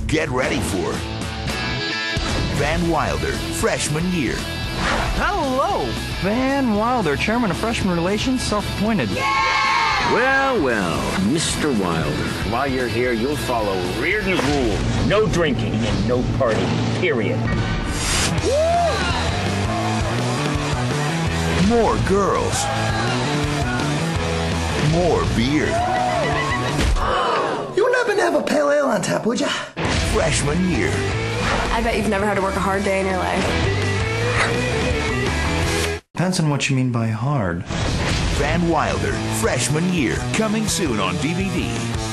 Get ready for Van Wilder, freshman year. Hello! Van Wilder, chairman of freshman relations, self-appointed. Yeah! Well, Mr. Wilder, while you're here, you'll follow Reardon's rule. No drinking and no partying, period. More girls. More beer. You wouldn't happen to have a pale ale on tap, would ya? Freshman year. I bet you've never had to work a hard day in your life. Depends on what you mean by hard. Van Wilder, freshman year. Coming soon on DVD.